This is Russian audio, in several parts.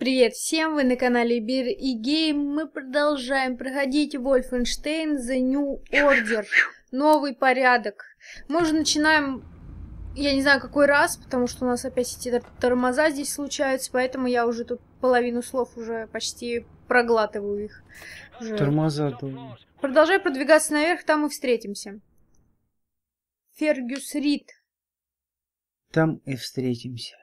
Привет всем, вы на канале Beer и Game. Мы продолжаем проходить Wolfenstein The New Order. Новый порядок. Мы уже начинаем, я не знаю какой раз, потому что у нас опять эти тормоза здесь случаются, поэтому я уже тут половину слов уже почти проглатываю их. Тормоза. Продолжай продвигаться наверх, там и встретимся. Фергюс Рид. Там и встретимся.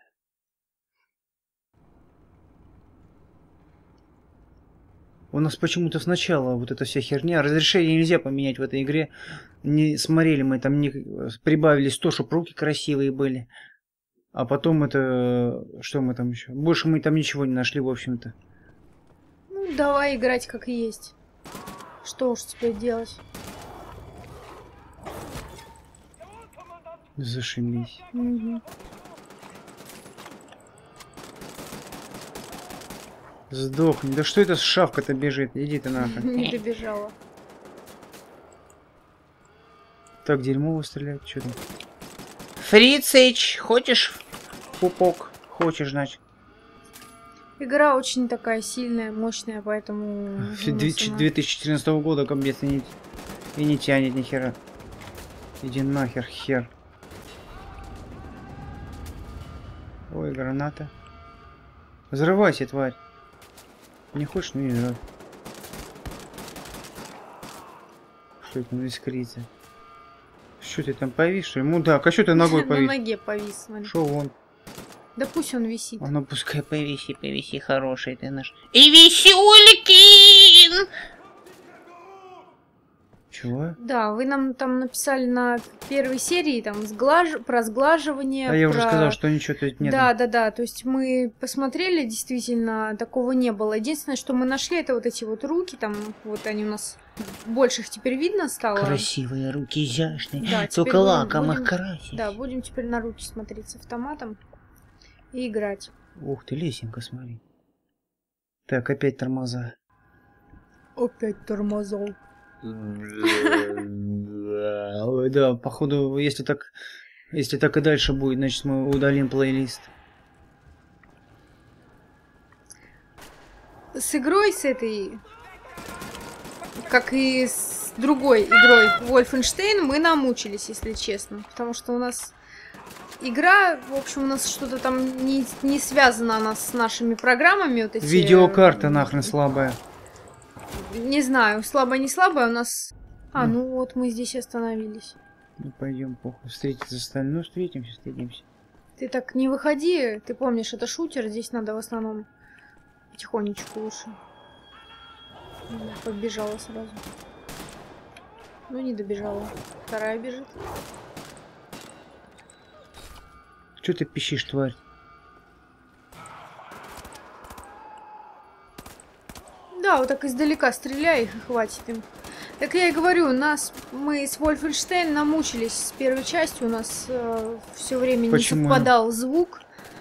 У нас почему-то сначала вот эта вся херня. Разрешение нельзя поменять в этой игре. Не смотрели мы там, не прибавили 100, чтобы руки красивые были. А потом это... Что мы там еще? Больше мы там ничего не нашли, в общем-то. Ну, давай играть как есть. Что уж теперь делать? Зашибись. Угу. Сдохни. Да что это шавка-то бежит? Иди ты нахуй. Не добежала. Так, дерьмово стрелять. Что там? Фрицыч, хочешь пупок? Хочешь, значит. Игра очень такая сильная, мощная, поэтому... 2014 года ко мне и не тянет ни хера. Иди нахер, хер. Ой, граната. Взрывайся, тварь. Не хочешь, ну не взрывай. Что это ну искрится? Что ты там повис, что ли? Мудак, а что ты ногой повис? На ноге повис, смотри. Шо он? Да пусть он висит. А ну пускай повиси, хороший ты наш. И висюлькин! Чего? Да, вы нам там написали на первой серии там про сглаживание. А я уже сказал, что ничего тут нет. Да. То есть мы посмотрели, действительно, такого не было. Единственное, что мы нашли, это вот эти вот руки, там, вот они у нас больше их теперь видно стало. Красивые руки, изящные. Да, только лаком их красить. Да, будем теперь на руки смотреть с автоматом и играть. Ух ты, лесенка, смотри. Так, опять тормоза. Опять тормозов. Да, походу, если так и дальше будет, значит мы удалим плейлист. С игрой, с этой, как и с другой игрой Wolfenstein, мы намучились, если честно. Потому что у нас игра, в общем, у нас что-то там не связано она с нашими программами. Вот эти... Видеокарта нахрен слабая. Не знаю, слабая, не слабая, у нас... А, ну вот мы здесь остановились. Ну пойдем, похуй, встретиться с остальным. Ну встретимся. Ты так не выходи, ты помнишь, это шутер, здесь надо в основном потихонечку лучше. Побежала сразу. Ну не добежала. Вторая бежит. Че ты пищишь, тварь? Да, вот так издалека стреляй их и хватит им. Так я и говорю, мы с Wolfenstein намучились с первой частью, у нас все время не совпадал звук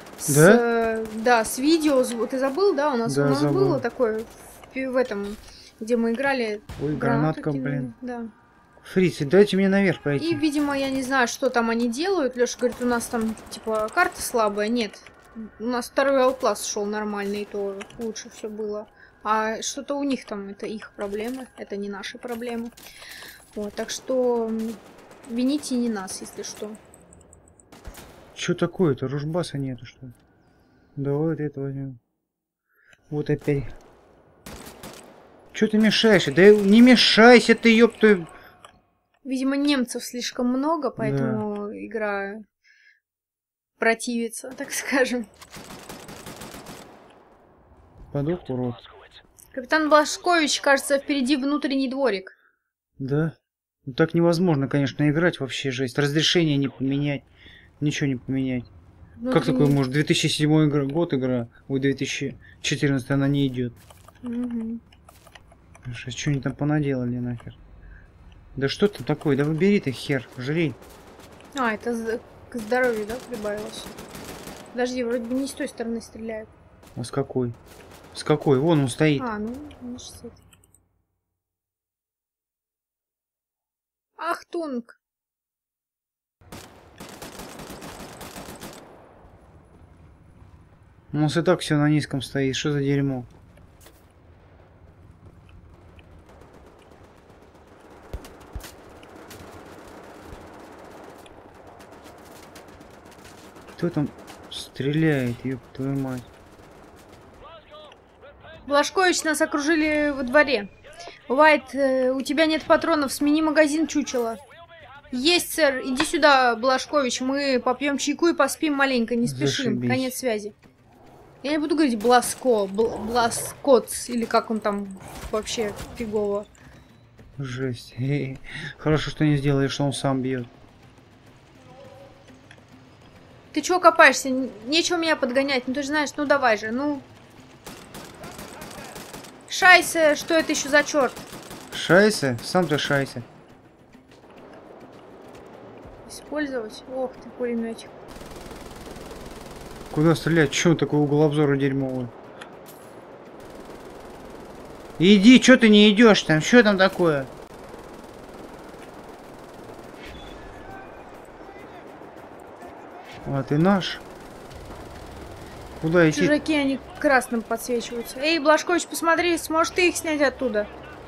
с видео. Ты забыл, да? У нас было такое в этом, где мы играли. Ой, гранатка, блин. Да. Фрицы, дайте мне наверх пройти. И, видимо, я не знаю, что там они делают. Леша говорит, у нас там, типа, карта слабая. Нет, у нас второй Outlast шел нормальный, и то лучше все было. А что-то у них там, это их проблемы, это не наши проблемы. Вот, так что вините не нас, если что. Что такое-то? Ружбаса нету, что ли? Давай вот это возьмем. Вот опять. Че ты мешаешься? Да не мешайся ты, ёпта. Видимо, немцев слишком много, поэтому игра противится, так скажем. Подох, урод. Капитан Блашкович, кажется, впереди внутренний дворик. Да? Ну, так невозможно, конечно, играть вообще жесть. Разрешение не поменять. Ничего не поменять. Как такое может? 2007 год игра, ой, 2014 она не идет. Угу. Что они там понаделали нахер? Да что ты такое? Да выбери ты хер, жри. А, это к здоровью, да, прибавилось? Подожди, вроде бы не с той стороны стреляют. А с какой? С какой? Вон он стоит. А, ну, значит, с этой. Ахтунг! У нас и так все на низком стоит. Что за дерьмо? Кто там стреляет, ёб твою мать? Блажкович, нас окружили во дворе. Уайт, у тебя нет патронов, смени магазин, чучело. Есть, сэр, иди сюда, Блажкович, мы попьем чайку и поспим маленько, не спешим. Зашибись. Конец связи. Я не буду говорить Бласкотс, или как он там вообще фигово. Жесть. Хорошо, что не сделали, что он сам бьет. Ты чего копаешься? Нечего меня подгонять, ну ты же знаешь, ну давай же, ну. Шайсе, что это еще за черт? Шайсе? Сам ты шайсе. Использовать? Ох ты, пулеметик. Куда стрелять? Чё такой угол обзора дерьмовый? Иди, чё ты не идешь там? Что там такое? А ты наш? Куда идти? Чужаки, они красным подсвечиваются. Эй, Блажкович, посмотри, сможешь ты их снять оттуда?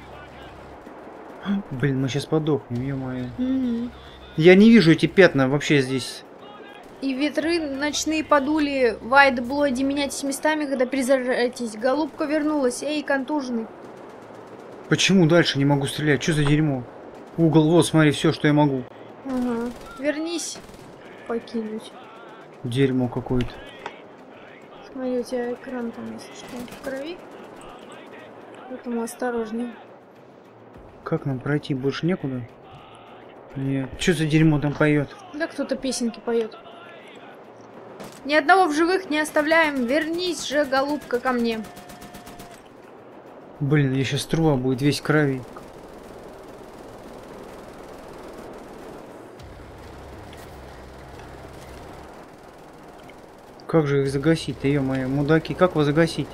Блин, мы сейчас подохнем, ё-моё. Я не вижу эти пятна вообще здесь. И ветры ночные подули. Вайд, Блоди, меняйтесь местами, когда перезаряжаетесь. Голубка вернулась. Эй, контуженный. Почему дальше не могу стрелять? Что за дерьмо? Угол, вот, смотри, все, что я могу. Ага. Вернись. Покинуть. Дерьмо какое-то. Смотри, у тебя экран там, если что, в крови. Поэтому осторожнее. Как нам пройти? Больше некуда? Нет. Что за дерьмо там поет? Да кто-то песенки поет. Ни одного в живых не оставляем. Вернись же, голубка, ко мне. Блин, я сейчас труба будет весь в крови. Как же их загасить-то, ё-моё, мудаки, как вас загасить?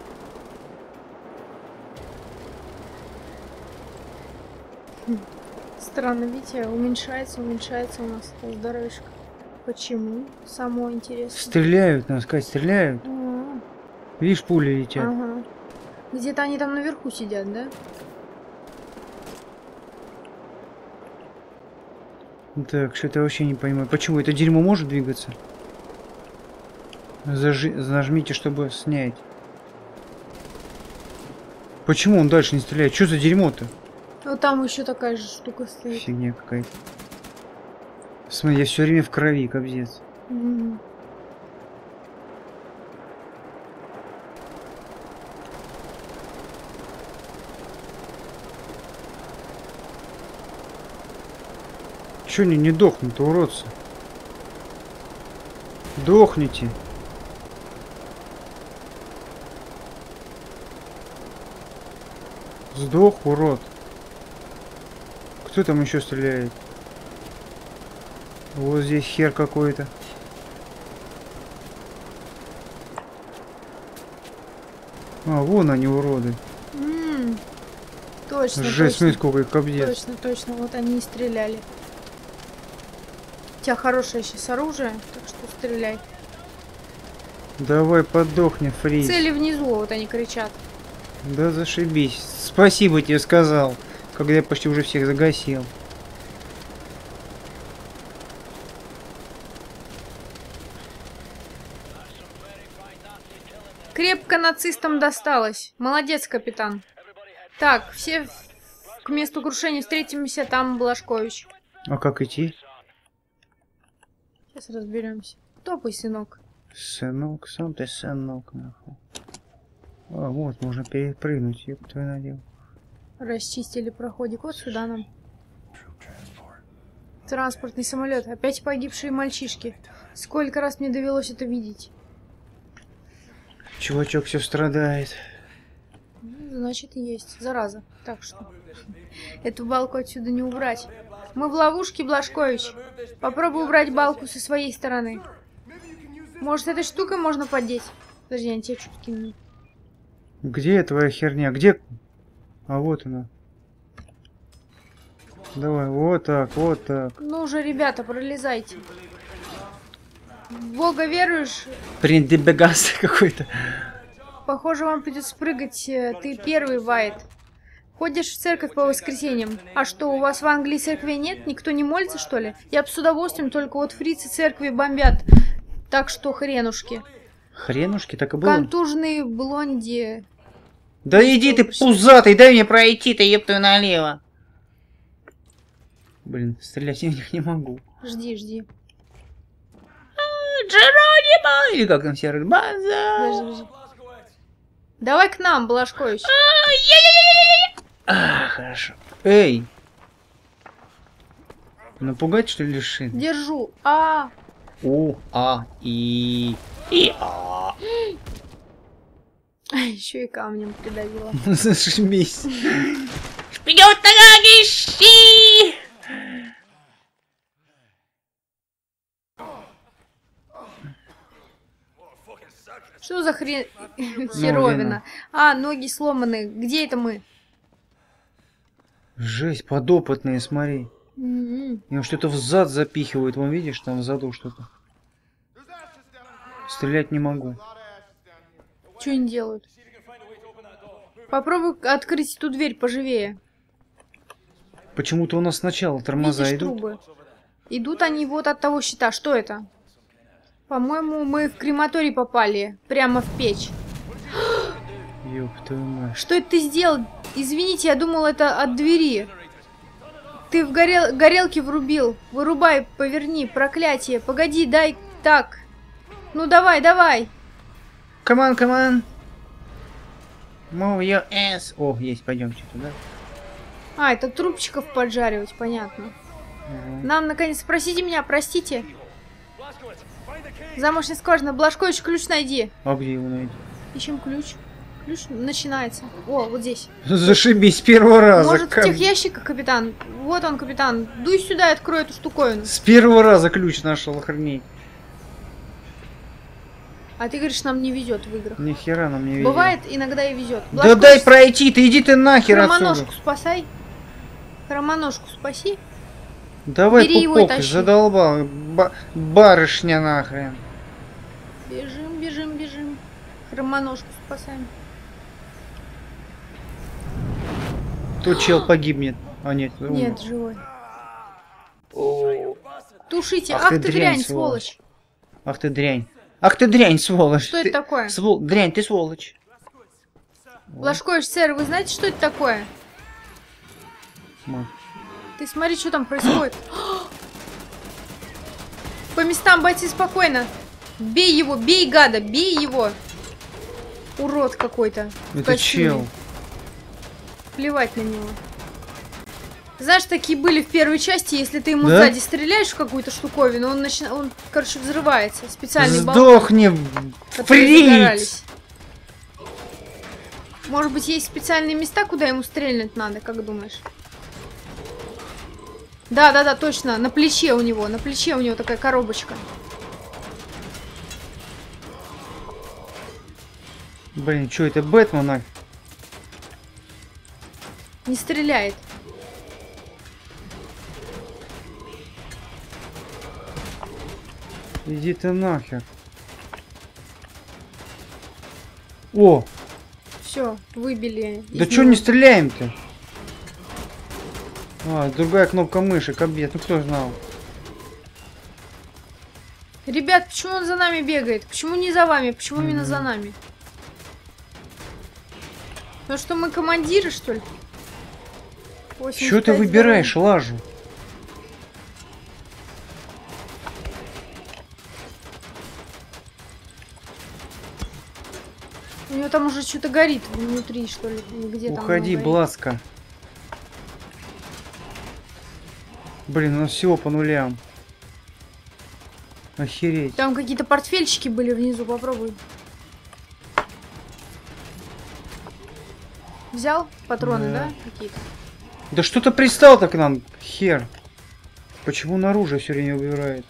Странно, видите, уменьшается у нас здоровьишко. Почему? Само интересно. Стреляют, надо сказать, стреляют. Ага. Видишь, пули летят. Ага. Где-то они там наверху сидят, да? Так, что-то вообще не понимаю. Почему это дерьмо может двигаться? Нажмите, чтобы снять. Почему он дальше не стреляет? Что за дерьмо-то? Вот там еще такая же штука стоит. Фигня какая-то. Смотри, я все время в крови, кобзец. Угу. Чё они не дохнут, уродцы? Дохните. Сдох, урод. Кто там еще стреляет? Вот здесь хер какой-то. А, вон они, уроды. Точно, жесть, точно. смотри, сколько их кобзец. Точно, точно. Вот они и стреляли. У тебя хорошее сейчас оружие, так что стреляй. Давай подохни, фриз. Цели внизу, вот они кричат. Да зашибись. Спасибо тебе сказал, когда я почти уже всех загасил. Крепко нацистам досталось. Молодец, капитан. Так, все к месту крушения встретимся, там Блажкович. А как идти? Сейчас разберемся. Топай, сынок. Сынок, сам ты сынок, нахуй. А, вот, можно перепрыгнуть, ёб твою надел. Расчистили проходик. Вот сюда нам. Транспортный самолет. Опять погибшие мальчишки. Сколько раз мне довелось это видеть. Чувачок все страдает. Значит, есть. Зараза. Так что эту балку отсюда не убрать. Мы в ловушке, Блажкович. Попробуй убрать балку со своей стороны. Может, этой штукой можно поддеть? Подожди, я тебе чуть кину. Где твоя херня? Где? А вот она. Давай, вот так, вот так. Ну уже, ребята, пролезайте. В Бога веруешь? Приндебегас какой-то. Похоже, вам придется прыгать. Ты первый, Вайт. Ходишь в церковь по воскресеньям. А что, у вас в Англии церкви нет? Никто не молится, что ли? Я бы с удовольствием, только вот фрицы церкви бомбят. Так что хренушки. Хренушки, так и было? Контужные блонди. Да иди ты, пузатый, дай мне пройти-то, ептую налево. Блин, стрелять я в них не могу. Жди. Джеронимо! Или как там все база? Подожди. Давай к нам, Блажкович. Хорошо. Эй! Напугать, что ли, лиши? Держу. Еще и камнем придавила. Зашибись. Вперед, нога, ищи! Что за херовина? Ноги сломаны. Где это мы? Жесть, подопытные, смотри. Им что-то в зад запихивают. Вон, видишь, там в заду что-то. Стрелять не могу. Что они делают? Попробуй открыть эту дверь поживее. Почему-то у нас сначала тормоза Видишь, идут. трубы? Идут они вот от того щита. Что это? По-моему, мы в крематорий попали. Прямо в печь. Ёб твою мать. Что это ты сделал? Извините, я думал, это от двери. Ты в горелки врубил. Вырубай, поверни, проклятие. Погоди, дай так. Ну давай. Come on. Move your ass. О, есть, пойдемте туда. Это трубчиков поджаривать, понятно. Нам, наконец, спросите меня, простите. Замочная скважина. Блажкович, ключ найди. А где его найти? Ищем ключ. Ключ начинается. О, вот здесь. Зашибись, с первого раза. Может, в тех ящиках, капитан? Вот он, капитан. Дуй сюда и открой эту штуковину. С первого раза ключ нашел, охренеть. А ты говоришь, нам не везет в играх. Ни хера нам не везет. Бывает, иногда и везет. Да дай пройти, иди ты нахер отсюда. Хромоножку спасай. Хромоножку спаси. Давай, бери его и пупок, тащи. задолбал. Барышня нахрен. Бежим. Хромоножку спасаем. Тут чел погибнет. А нет, Нет, живой. Тушите. Ах Ах ты ты дрянь, сволочь. Ах ты дрянь, сволочь. Что это такое? Дрянь, ты сволочь. Блажкович, сэр, вы знаете, что это такое? Ты смотри, что там происходит. По местам, бойцы, спокойно. Бей его, бей, гада, бей его. Урод какой-то. Это чел. Плевать на него. Знаешь, такие были в первой части, если ты ему сзади стреляешь в какую-то штуковину, он, короче, взрывается. Специальный баллон. Сдохни, фриц! Может быть, есть специальные места, куда ему стрельнуть надо, как думаешь? Да, точно, на плече у него такая коробочка. Блин, что это, Бэтмен? Не стреляет. Иди ты нахер. О! Все, выбили. Да чё не стреляем-то? Другая кнопка мыши, кабет, ну кто знал? Ребят, почему он за нами бегает? Почему не за вами? Почему именно за нами? Потому что мы командиры, что ли? Чё ты выбираешь, лажу? У него там уже что-то горит внутри, что ли? Где уходи, там Бласка. Блин, у нас всего по нулям. Охереть. Там какие-то портфельчики были внизу, попробуй. Взял патроны, да? Какие-то. Да что-то пристал-то к нам, хер. Почему наружу все время убирает?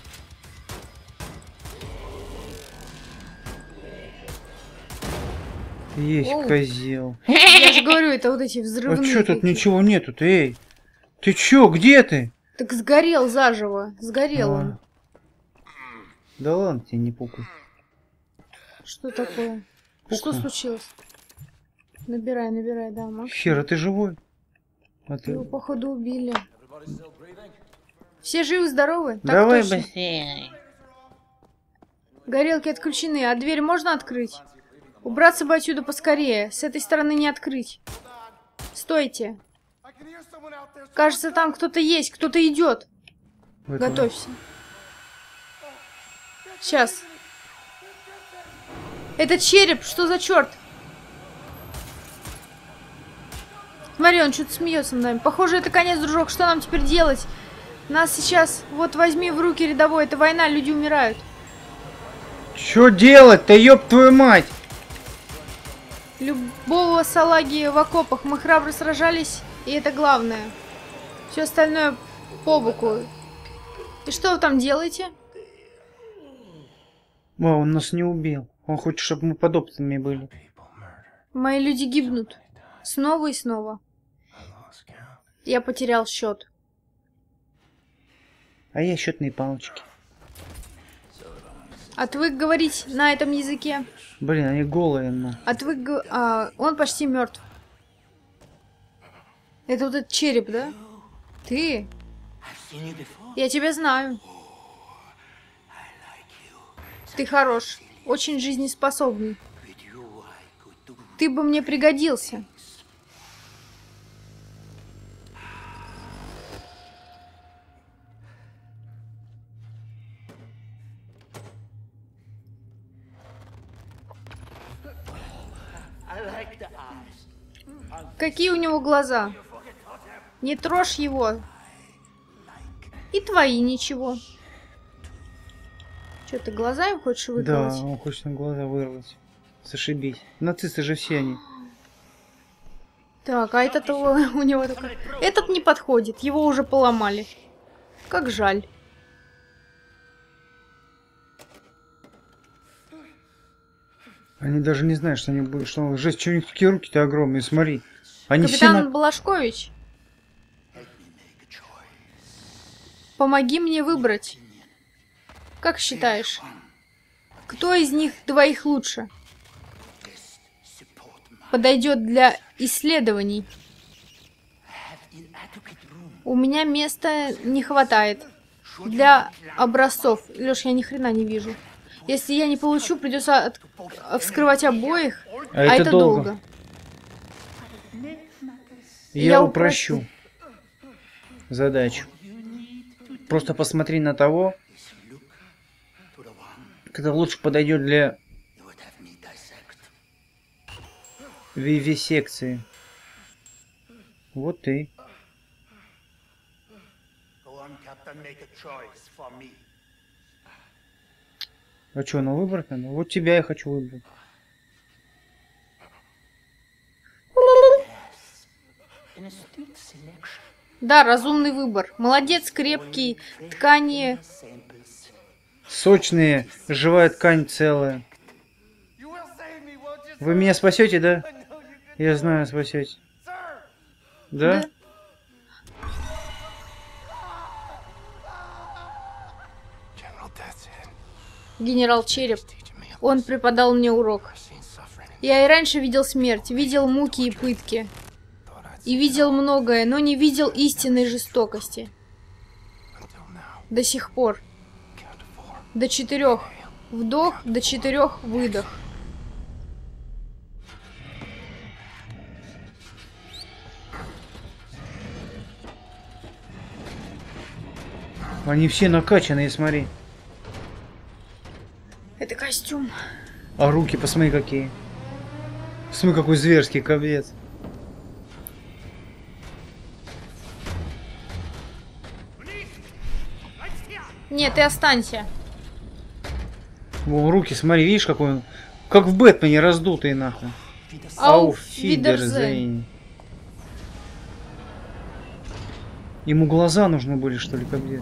Есть козел. Я же говорю, это вот эти взрывные. А чё тут ничего нету, эй? Ты чё, где ты? Так сгорел заживо. Сгорел он. Да ладно, тебе не пукай. Что такое? Пукай. Что случилось? Набирай, да, Макс. Хера, ты живой? А ты... Его, походу, убили. Все живы-здоровы? Давай быстрее. Горелки отключены, а дверь можно открыть? Убраться бы отсюда поскорее. С этой стороны не открыть. Стойте. Кажется, там кто-то есть, кто-то идет. Готовься. Сейчас. Это череп, что за черт? Смотри, он что-то смеется над нами. Похоже, это конец, дружок. Что нам теперь делать? Нас сейчас... Вот возьми в руки рядовой. Это война, люди умирают. Что делать-то, ёб твою мать? Любого салаги в окопах. Мы храбро сражались, и это главное. Все остальное по боку. И что вы там делаете? Он нас не убил. Он хочет, чтобы мы подопытными были. Мои люди гибнут. Снова и снова. Я потерял счет. А я счетные палочки. Отвык говорить на этом языке. Блин, они голые, но. Отвык... он почти мертв. Это вот этот череп, да? Ты? Я тебя знаю. Ты хорош. Очень жизнеспособный. Ты бы мне пригодился. Какие у него глаза? Не трожь его. И твои ничего. Что, ты глаза им хочешь выколоть? Да, он хочет на глаза вырвать. Зашибись. Нацисты же все они. Так, а этот у него такой... Этот не подходит, его уже поломали. Как жаль. Они даже не знают, что они будут... Что... Жесть, что у них такие руки-то огромные, смотри. Они Капитан все... Балашкович. Помоги мне выбрать. Как считаешь, кто из них двоих лучше? Подойдет для исследований. У меня места не хватает для образцов. Лёш, я ни хрена не вижу. Если я не получу, придется вскрывать обоих, а это долго. Я упрощу задачу. Просто посмотри на того, кто лучше подойдет для вивисекции. Вот ты. А что, на выбрать надо? Вот тебя я хочу выбрать. Да, разумный выбор. Молодец, крепкий, ткани. Сочные, живая ткань целая. Вы меня спасете, да? Я знаю, спасете. Да? Генерал Череп. Он преподал мне урок. Я и раньше видел смерть, видел муки и пытки. И видел многое, но не видел истинной жестокости. До сих пор. До 4. Вдох, до 4 выдох. Они все накачанные, смотри. Это костюм. А руки, посмотри, какие. Смотри, какой зверский кобец. Нет, ты останься. Вон, руки, смотри, видишь, какой он. Как в Бэтмене раздутые, нахуй. Auf Wiedersehen. Ему глаза нужны были, что ли, кобец?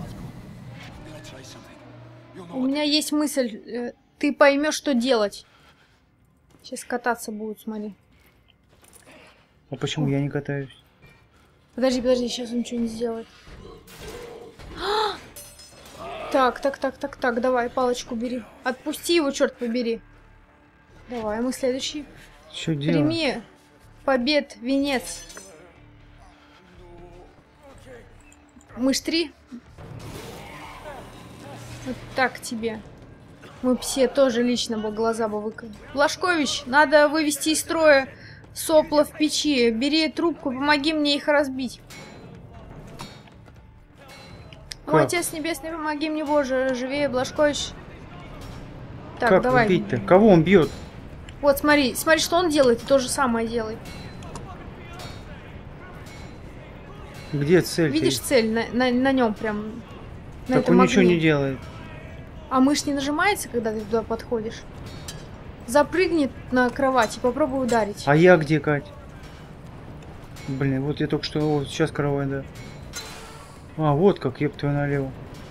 У меня есть мысль. Ты поймешь, что делать. Сейчас кататься будут, смотри. А почему я не катаюсь? Подожди, сейчас он ничего не сделает. Так, давай, палочку бери. Отпусти его, черт побери. Давай, мы следующий. Что делать? Прими побед, венец. Мышь 3. Вот так тебе. Мы все тоже лично бы глаза бы выколи. Блажкович, надо вывести из строя сопла в печи. Бери трубку, помоги мне их разбить. О, Отец Небесный, помоги мне, Боже, живее, Блажкович. Так, как давай. бить-то? Кого он бьет? Вот, смотри, что он делает, ты то же самое делай. Где цель? Видишь цель на нем прям? На так этом он огне. ничего не делает. А мышь не нажимается, когда ты туда подходишь? Запрыгни на кровать и попробуй ударить. А я где, Кать? Блин, вот я только что... Вот сейчас кровать, да. А, вот как, ёб твою налево.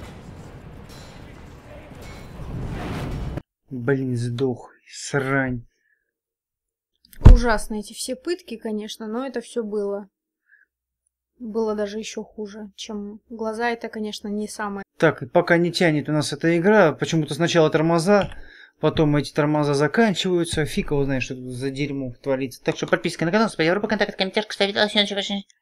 Блин, сдох. Срань. Ужасно эти все пытки, конечно, но это все было. Было даже еще хуже, чем глаза. Это, конечно, не самое. Так, пока не тянет у нас эта игра, почему-то сначала тормоза, потом эти тормоза заканчиваются. Фиг его знает, что тут за дерьмо творится. Так что подписка на канал, спасибо, контакт, комментарий, ставить.